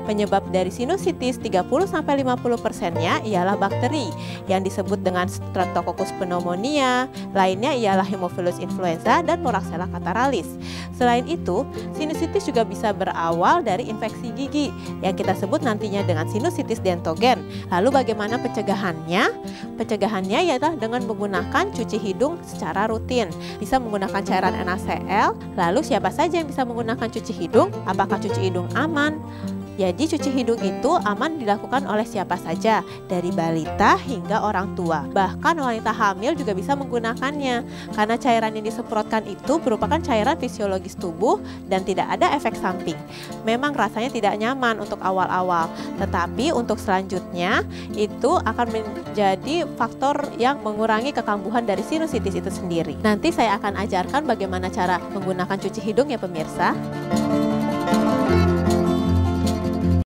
Penyebab dari sinusitis 30-50%-nya ialah bakteri yang disebut dengan Streptococcus pneumonia, lainnya ialah Haemophilus influenza dan Moraxella catarrhalis. Selain itu, sinusitis juga bisa berawal dari infeksi gigi yang kita sebut nantinya dengan sinusitis dentogen. Lalu bagaimana pencegahannya? Pencegahannya yaitu dengan menggunakan cuci hidung secara rutin. Bisa menggunakan cairan NaCl. Lalu siapa saja yang bisa menggunakan cuci hidung? Apakah cuci hidung aman? Jadi cuci hidung itu aman dilakukan oleh siapa saja, dari balita hingga orang tua. Bahkan wanita hamil juga bisa menggunakannya, karena cairan yang disemprotkan itu merupakan cairan fisiologis tubuh dan tidak ada efek samping. Memang rasanya tidak nyaman untuk awal-awal, tetapi untuk selanjutnya itu akan menjadi faktor yang mengurangi kekambuhan dari sinusitis itu sendiri. Nanti saya akan ajarkan bagaimana cara menggunakan cuci hidung ya pemirsa.